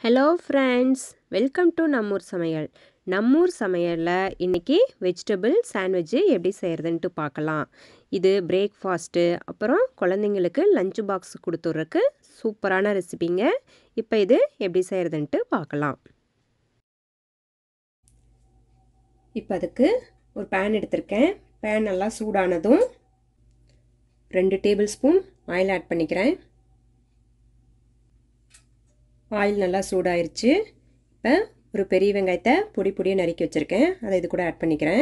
Hello friends, welcome to நம்மூர் சமையல். நம்மூர் சமையலில் இன்றைக்கி வெஜிடபிள் சாண்ட்விட்சு எப்படி செய்கிறதுன்ட்டு பார்க்கலாம். இது பிரேக்ஃபாஸ்ட்டு, அப்புறம் குழந்தைங்களுக்கு லஞ்ச் பாக்ஸ் கொடுத்துட்றக்கு சூப்பரான ரெசிபிங்க. இப்போ இது எப்படி செய்கிறதுன்ட்டு பார்க்கலாம். இப்போ அதுக்கு ஒரு பேன் எடுத்திருக்கேன். பேன் நல்லா சூடானதும் 2 டேபிள் ஸ்பூன் ஆயில் ஆட் பண்ணிக்கிறேன். ஆயில் நல்லா சூடாயிருச்சு. இப்போ ஒரு பெரிய வெங்காயத்தை பொடியாக நறுக்கி வச்சுருக்கேன், அதை இது கூட ஆட் பண்ணிக்கிறேன்.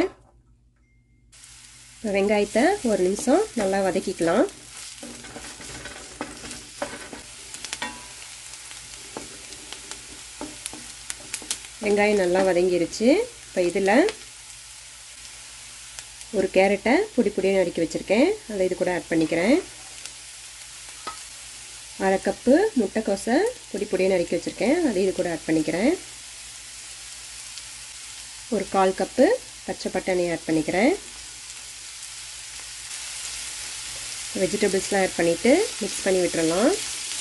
இப்போ வெங்காயத்தை ஒரு நிமிஷம் நல்லா வதக்கிக்கலாம். வெங்காயம் நல்லா வதங்கிருச்சு. இப்போ இதில் ஒரு கேரட்டை பொடியாக நறுக்கி வச்சுருக்கேன், அதை இது கூட ஆட் பண்ணிக்கிறேன். 1/2 கப்பு முட்டைக்கோஸை பொடியாக நறுக்கி வச்சுருக்கேன், அதை இது கூட ஆட் பண்ணிக்கிறேன். ஒரு 1/4 கப்பு பச்சை பட்டாணி ஆட் பண்ணிக்கிறேன். வெஜிடபிள்ஸ்லாம் ஆட் பண்ணிவிட்டு மிக்ஸ் பண்ணி விட்டுறலாம்.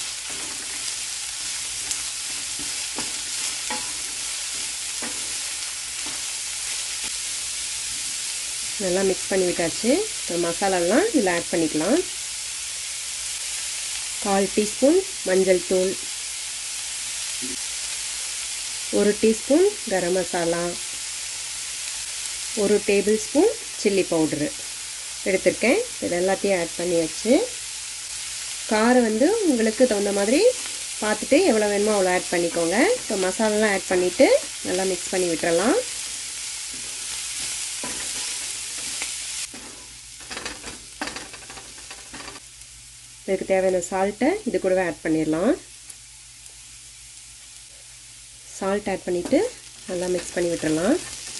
நல்லா மிக்ஸ் பண்ணி விட்டாச்சு. இப்போ மசாலாலாம் இதில் ஆட் பண்ணிக்கலாம். 1/4 டீஸ்பூன் மஞ்சள் தூள், 1 teaspoon garam masala, 1 tablespoon chilli powder எடுத்திருக்கேன். இது எல்லாத்தையும் ஆட் பண்ணியாச்சு. காரம் உங்களுக்கு தகுந்த மாதிரி பார்த்துட்டு எவ்வளோ வேணுமோ அவ்வளோ ஆட் பண்ணிக்கோங்க. இப்போ மசாலாலாம் ஆட் பண்ணிவிட்டு நல்லா மிக்ஸ் பண்ணி விட்டுறலாம். இதுக்கு தேவையான சால்ட்டை இது கூடவே ஆட் பண்ணிடலாம். சால்ட் ஆட் பண்ணிவிட்டு நல்லா மிக்ஸ் பண்ணி விட்டுறலாம்.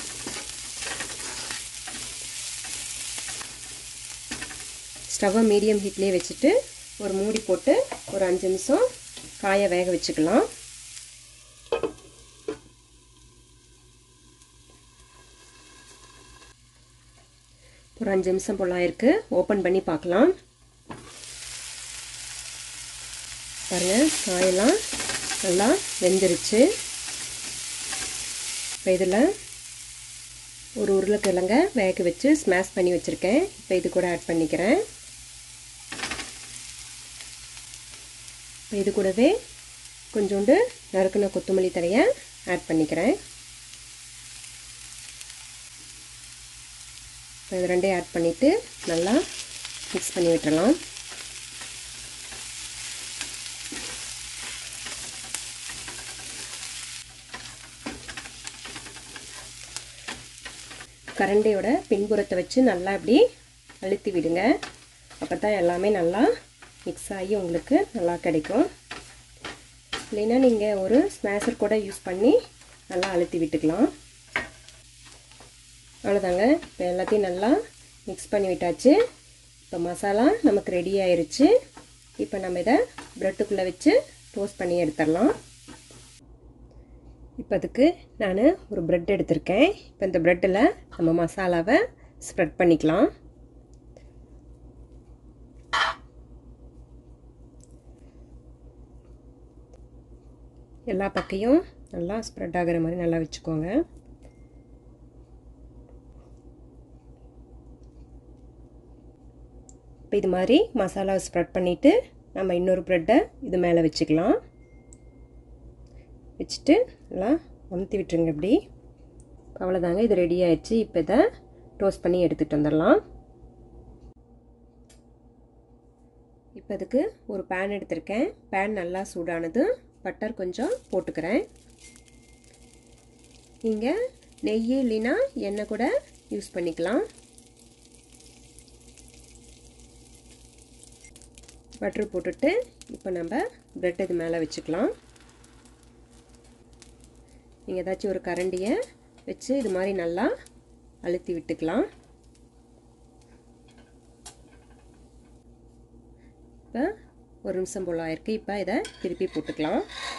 ஸ்டவ்வை மீடியம் ஹீட்லேயே வச்சுட்டு ஒரு மூடி போட்டு ஒரு 5 நிமிஷம் காய வேக வச்சுக்கலாம். ஒரு 5 நிமிஷம் போல் ஆயிருக்கு. ஓப்பன் பண்ணி பார்க்கலாம். பாருங்கள், காயெல்லாம் நல்லா வெந்துருச்சு. இப்போ இதில் ஒரு உருளைக்கிழங்க வேக வச்சு ஸ்மாஷ் பண்ணி வச்சுருக்கேன், இப்போ இது கூட ஆட் பண்ணிக்கிறேன். இப்போ இது கூடவே கொஞ்சோண்டு நறுக்குன கொத்தமல்லி தழையை ஆட் பண்ணிக்கிறேன். இப்போ இது ரெண்டையும் ஆட் பண்ணிவிட்டு நல்லா மிக்ஸ் பண்ணி விட்டுறலாம். கரண்டியோட பின்புறத்தை வச்சு நல்லா இப்படி அழுத்தி விடுங்க. அப்போ தான் எல்லாமே நல்லா மிக்ஸ் ஆகி உங்களுக்கு நல்லா கிடைக்கும். இல்லைன்னா நீங்கள் ஒரு ஸ்மேஷர் கூட யூஸ் பண்ணி நல்லா அழுத்தி விட்டுக்கலாம். அவ்வளோதாங்க. இப்போ எல்லாத்தையும் நல்லா மிக்ஸ் பண்ணி விட்டாச்சு. இப்போ மசாலா நமக்கு ரெடி ஆயிருச்சு. இப்போ நம்ம இதை ப்ரெட்டுக்குள்ளே வச்சு டோஸ்ட் பண்ணி எடுத்துடலாம். இப்போ அதுக்கு நான் ஒரு ப்ரெட் எடுத்திருக்கேன். இப்போ இந்த ப்ரெட்டில் நம்ம மசாலாவை ஸ்ப்ரெட் பண்ணிக்கலாம். எல்லா பக்கையும் நல்லா ஸ்ப்ரெட் ஆகிற மாதிரி நல்லா வச்சுக்கோங்க. இப்போ இது மாதிரி மசாலாவை ஸ்ப்ரெட் பண்ணிவிட்டு நம்ம இன்னொரு ப்ரெட்டை இது மேலே வச்சுக்கலாம். வச்சுட்டு நல்லா அமுத்தி விட்டுருங்க இப்படி. அவ்வளோதாங்க, இது ரெடி ஆயிடுச்சு. இப்போ இதை டோஸ்ட் பண்ணி எடுத்துகிட்டு வந்துடலாம். இப்போ அதுக்கு ஒரு பேன் எடுத்திருக்கேன். பேன் நல்லா சூடானது. பட்டர் கொஞ்சம் போட்டுக்கிறேன். நீங்கள் நெய் இல்லைன்னா எண்ணெய் கூட யூஸ் பண்ணிக்கலாம். பட்டர் போட்டுட்டு இப்போ நம்ம ப்ரெட் இது மேலே வச்சுக்கலாம். நீங்கள் ஏதாச்சும் ஒரு கரண்டியை வச்சு இது மாதிரி நல்லா அழுத்தி விட்டுக்கலாம். இப்போ ஒரு நிமிஷம் போல் ஆயிருக்கு. இப்போ இதை திருப்பி போட்டுக்கலாம்.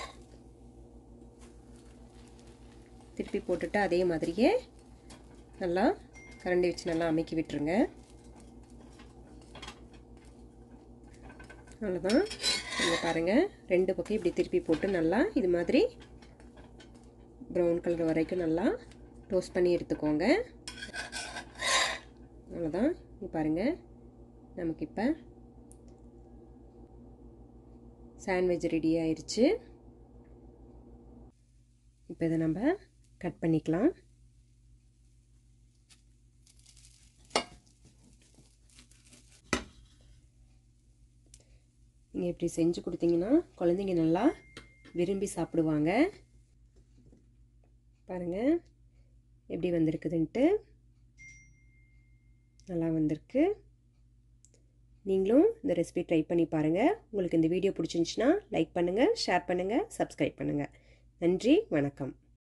திருப்பி போட்டுட்டு அதே மாதிரியே நல்லா கரண்டி வச்சு நல்லா அமுக்கி விட்டுருங்க. அவ்வளோதான். இங்கே பாருங்கள், 2 பக்கம் இப்படி திருப்பி போட்டு நல்லா இது மாதிரி ப்ரௌன் கலர் வரைக்கும் நல்லா டோஸ்ட் பண்ணி எடுத்துக்கோங்க. அவ்வளோதான். இங்கே பாருங்கள், நமக்கு இப்போ சாண்ட்விச் ரெடி ஆயிடுச்சு. இப்போ இதை நம்ம கட் பண்ணிக்கலாம். நீங்கள் இப்படி செஞ்சு கொடுத்தீங்கன்னா குழந்தைங்க நல்லா விரும்பி சாப்பிடுவாங்க. பாருங்கள் எப்படி வந்திருக்குதுன்ட்டு. நல்லா வந்திருக்கு. நீங்களும் இந்த ரெசிபி ட்ரை பண்ணி பாருங்கள். உங்களுக்கு இந்த வீடியோ பிடிச்சிருந்துச்சுன்னா லைக் பண்ணுங்கள், ஷேர் பண்ணுங்கள், சப்ஸ்கிரைப் பண்ணுங்கள். நன்றி, வணக்கம்.